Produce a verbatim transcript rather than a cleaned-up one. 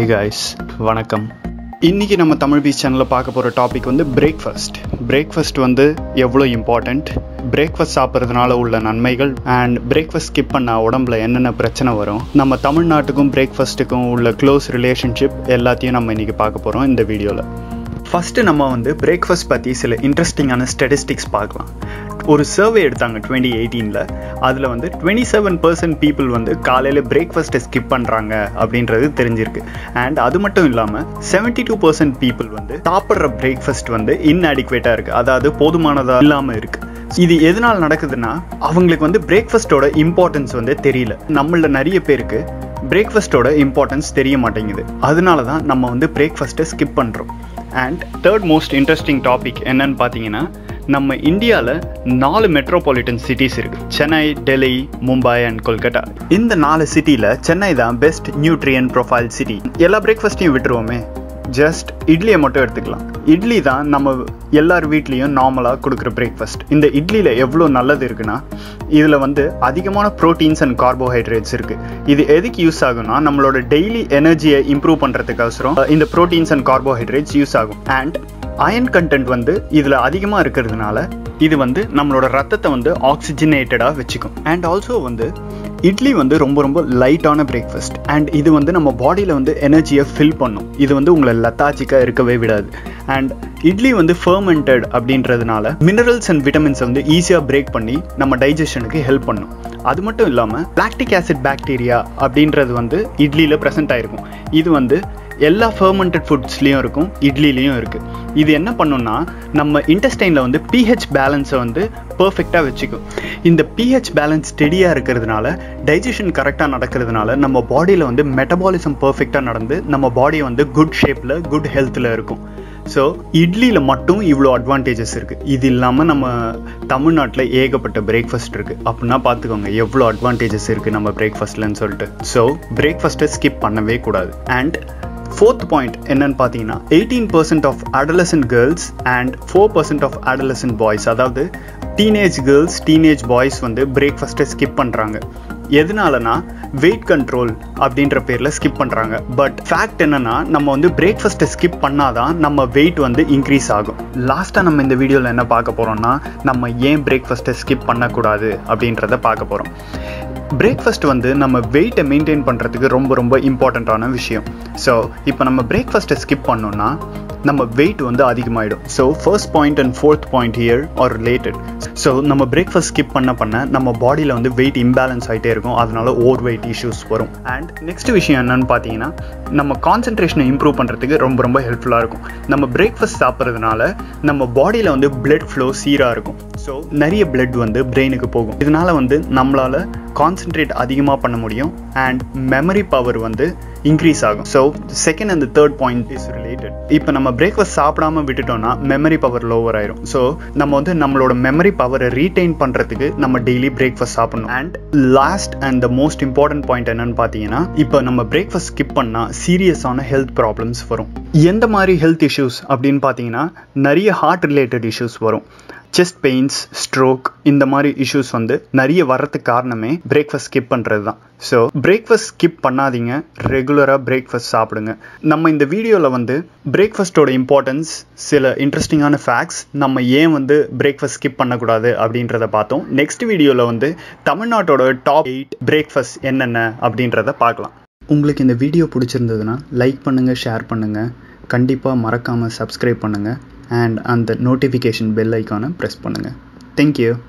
guys, வணக்கம். இன்னைக்கு நம்ம தமிழ் பீச் சேனல்ல பார்க்க போற டாபிக் வந்து பிரேக்ஃபாஸ்ட். பிரேக்ஃபாஸ்ட் வந்து எவ்வளோ இம்பார்ட்டன்ட், பிரேக்ஃபாஸ்ட் சாப்பிட்றதுனால உள்ள நன்மைகள் அண்ட் பிரேக்ஃபாஸ்ட் ஸ்கிப் பண்ண உடம்புல என்னென்ன பிரச்சனை வரும், நம்ம தமிழ்நாட்டுக்கும் பிரேக்ஃபாஸ்ட்டுக்கும் உள்ள க்ளோஸ் ரிலேஷன்ஷிப் எல்லாத்தையும் நம்ம இன்னைக்கு பார்க்க போகிறோம் இந்த வீடியோவில். ஃபஸ்ட்டு நம்ம வந்து பிரேக்ஃபாஸ்ட் பற்றி சில இன்ட்ரெஸ்டிங்கான ஸ்டாட்டிஸ்டிக்ஸ் பார்க்கலாம். ஒரு சர்வே எடுத்தாங்க டுவெண்ட்டி எயிட்டீனில். அதில் வந்து டுவெண்ட்டி செவன் பர்சன்ட் பீப்புள் வந்து காலையில் பிரேக்ஃபாஸ்ட்டை ஸ்கிப் பண்ணுறாங்க அப்படின்றது தெரிஞ்சிருக்கு. அண்ட் அது மட்டும் இல்லாமல் செவன்ட்டி டூ பர்சன்ட் பீப்புள் வந்து சாப்பிட்ற பிரேக்ஃபாஸ்ட் வந்து இன்அடிக்வேட்டாக இருக்குது, அதாவது போதுமானதாக இல்லாமல் இருக்குது. இது எதனால் நடக்குதுன்னா, அவங்களுக்கு வந்து பிரேக்ஃபாஸ்ட்டோட இம்பார்ட்டன்ஸ் வந்து தெரியல. நம்மள நிறைய பேருக்கு பிரேக்ஃபாஸ்ட்டோட இம்பார்ட்டன்ஸ் தெரிய மாட்டேங்குது. அதனால தான் நம்ம வந்து பிரேக்ஃபாஸ்ட்டை ஸ்கிப் பண்ணுறோம். And third most interesting topic என்னன்னு பார்த்தீங்கன்னா, நம்ம இந்தியாவில் நாலு மெட்ரோபாலிட்டன் சிட்டிஸ் இருக்குது. சென்னை, டெல்லி, மும்பை அண்ட் கொல்கட்டா. இந்த நாலு சிட்டியில் சென்னை தான் பெஸ்ட் நியூட்ரியன் ப்ரொஃபைல் சிட்டி. எல்லா பிரேக்ஃபாஸ்ட்டையும் விட்டுருவோமே, ஜஸ்ட் இட்லியை மட்டும் எடுத்துக்கலாம். இட்லி தான் நம்ம எல்லார் வீட்லேயும் நார்மலாக கொடுக்குற பிரேக்ஃபாஸ்ட். இந்த இட்லியில் எவ்வளோ நல்லது இருக்குன்னா, இதில் வந்து அதிகமான ப்ரோட்டீன்ஸ் அண்ட் கார்போஹைட்ரேட்ஸ் இருக்குது. இது எதுக்கு யூஸ் ஆகும்னா, நம்மளோட டெய்லி எனர்ஜியை இம்ப்ரூவ் பண்ணுறதுக்கோசரம் இந்த ப்ரோட்டீன்ஸ் அண்ட் கார்போஹைட்ரேட்ஸ் யூஸ் ஆகும். அண்ட் அயன் கண்டென்ட் வந்து இதில் அதிகமாக இருக்கிறதுனால இது வந்து நம்மளோட ரத்தத்தை வந்து ஆக்சிஜனேட்டடாக வச்சுக்கும். அண்ட் ஆல்சோ வந்து இட்லி வந்து ரொம்ப ரொம்ப லைட்டான பிரேக்ஃபாஸ்ட். அண்ட் இது வந்து நம்ம பாடியில் வந்து எனர்ஜியை ஃபில் பண்ணும். இது வந்து உங்களை லத்தாச்சிக்காக இருக்கவே விடாது. அண்ட் இட்லி வந்து ஃபர்மெண்டட் அப்படின்றதுனால மினரல்ஸ் அண்ட் விட்டமின்ஸை வந்து ஈஸியாக பிரேக் பண்ணி நம்ம டைஜஷனுக்கு ஹெல்ப் பண்ணும். அது மட்டும் இல்லாமல் லாக்டிக் ஆசிட் பாக்டீரியா அப்படின்றது வந்து இட்லியில் ப்ரெசென்ட் ஆகிருக்கும். இது வந்து எல்லா ஃபர்மெண்டட் ஃபுட்ஸ்லேயும் இருக்கும், இட்லிலையும் இருக்குது. இது என்ன பண்ணுன்னா, நம்ம இன்டெஸ்டைனில் வந்து பிஹெச் பேலன்ஸை வந்து பர்ஃபெக்டாக வச்சுக்கும். இந்த பிஹெச் பேலன்ஸ் ஸ்டெடியாக இருக்கிறதுனால, டைஜஷன் கரெக்டாக நடக்கிறதுனால நம்ம பாடியில் வந்து மெட்டபாலிசம் பர்ஃபெக்டாக நடந்து நம்ம பாடி வந்து குட் ஷேப்பில் குட் ஹெல்த்தில் இருக்கும். ஸோ இட்லியில் மட்டும் இவ்வளோ அட்வான்டேஜஸ் இருக்குது. இது இல்லாமல் நம்ம தமிழ்நாட்டில் ஏகப்பட்ட பிரேக்ஃபாஸ்ட் இருக்குது. அப்படின்னா பார்த்துக்கோங்க எவ்வளோ அட்வான்டேஜஸ் இருக்குது நம்ம பிரேக்ஃபாஸ்ட்லன்னு சொல்லிட்டு. ஸோ பிரேக்ஃபாஸ்ட்டை ஸ்கிப் பண்ணவே கூடாது. அண்ட் ஃபோர்த் பாயிண்ட் என்னன்னு பார்த்தீங்கன்னா, eighteen percent of adolescent girls and four percent of adolescent boys, அதாவது டீனேஜ் கேர்ள்ஸ் டீனேஜ் பாய்ஸ் வந்து பிரேக்ஃபாஸ்ட்டை ஸ்கிப் பண்ணுறாங்க. எதனாலனா வெயிட் கண்ட்ரோல் அப்படின்ற பேரில் ஸ்கிப் பண்ணுறாங்க. பட் ஃபேக்ட் என்னன்னா, நம்ம வந்து பிரேக்ஃபாஸ்ட்டை ஸ்கிப் பண்ணாதான் நம்ம வெயிட் வந்து இன்க்ரீஸ் ஆகும். லாஸ்ட்டாக நம்ம இந்த வீடியோவில் என்ன பார்க்க போகிறோம்னா, நம்ம ஏன் பிரேக்ஃபாஸ்ட்டை ஸ்கிப் பண்ணக்கூடாது அப்படின்றத பார்க்க போகிறோம். பிரேக்ஃபாஸ்ட் வந்து நம்ம வெயிட்டை மெயின்டைன் பண்ணுறதுக்கு ரொம்ப ரொம்ப இம்பார்ட்டண்ட்டான விஷயம். ஸோ இப்போ நம்ம பிரேக்ஃபாஸ்ட்டை ஸ்கிப் பண்ணோன்னா நம்ம வெயிட் வந்து அதிகமாகிடும். So first point and fourth point here are related. So நம்ம பிரேக்ஃபாஸ்ட் ஸ்கிப் பண்ண பண்ண நம்ம பாடியில் வந்து வெயிட் இம்பேலன்ஸ் ஆகிட்டே இருக்கும். அதனால ஓவர் வெயிட் இஷ்யூஸ் வரும். அண்ட் நெக்ஸ்ட் விஷயம் என்னன்னு பார்த்தீங்கன்னா, நம்ம கான்சன்ட்ரேஷனை இம்ப்ரூவ் பண்ணுறதுக்கு ரொம்ப ரொம்ப ஹெல்ப்ஃபுல்லாக இருக்கும். நம்ம பிரேக்ஃபாஸ்ட் சாப்பிட்றதுனால நம்ம பாடியில் வந்து பிளட் ஃப்ளோ சீராக இருக்கும். ஸோ நிறைய பிளட் வந்து பிரெயினுக்கு போகும். இதனால வந்து நம்மளால் கான்சன்ட்ரேட் அதிகமாக பண்ண முடியும். அண்ட் மெமரி பவர் வந்து இன்க்ரீஸ் ஆகும். So second and third point is related. இப்போ நம்ம பிரேக்ஃபாஸ்ட் சாப்பிடாம விட்டுட்டோம்னா மெமரி பவர் லோவர் ஆயிரும். ஸோ நம்ம வந்து நம்மளோட மெமரி பவரை ரீடைன் பண்ணுறதுக்கு நம்ம டெய்லி பிரேக்ஃபாஸ்ட் சாப்பிடணும். And last and the most important point என்னன்னு பார்த்தீங்கன்னா, இப்போ நம்ம பிரேக்ஃபாஸ்ட் ஸ்கிப் பண்ணால் சீரியஸான ஹெல்த் ப்ராப்ளம்ஸ் வரும். எந்த மாதிரி ஹெல்த் இஷ்யூஸ் அப்படின்னு பார்த்தீங்கன்னா, நிறைய ஹார்ட் ரிலேட்டட் இஷ்யூஸ் வரும். செஸ்ட் பெயின்ஸ், ஸ்ட்ரோக், இந்த மாதிரி இஷ்யூஸ் வந்து நிறைய வர்றதுக்கு காரணமே பிரேக்ஃபாஸ்ட் ஸ்கிப் பண்ணுறது தான். ஸோ பிரேக்ஃபாஸ்ட் ஸ்கிப் பண்ணாதீங்க, ரெகுலராக பிரேக்ஃபாஸ்ட் சாப்பிடுங்க. நம்ம இந்த வீடியோவில் வந்து பிரேக்ஃபாஸ்ட்டோட இம்பார்ட்டன்ஸ், சில இன்ட்ரெஸ்டிங்கான ஃபேக்ட்ஸ், நம்ம ஏன் வந்து பிரேக்ஃபாஸ்ட் ஸ்கிப் பண்ணக்கூடாது அப்படின்றத பார்த்தோம். நெக்ஸ்ட் வீடியோவில் வந்து தமிழ்நாட்டோட டாப் எயிட் பிரேக்ஃபாஸ்ட் என்னென்ன அப்படின்றத பார்க்கலாம். உங்களுக்கு இந்த வீடியோ பிடிச்சிருந்ததுன்னா லைக் பண்ணுங்கள், ஷேர் பண்ணுங்கள், கண்டிப்பாக மறக்காமல் சப்ஸ்கிரைப் பண்ணுங்கள். அண்ட் அந்த நோட்டிஃபிகேஷன் பெல் ஐக்கானை ப்ரெஸ் பண்ணுங்கள். தேங்க்யூ.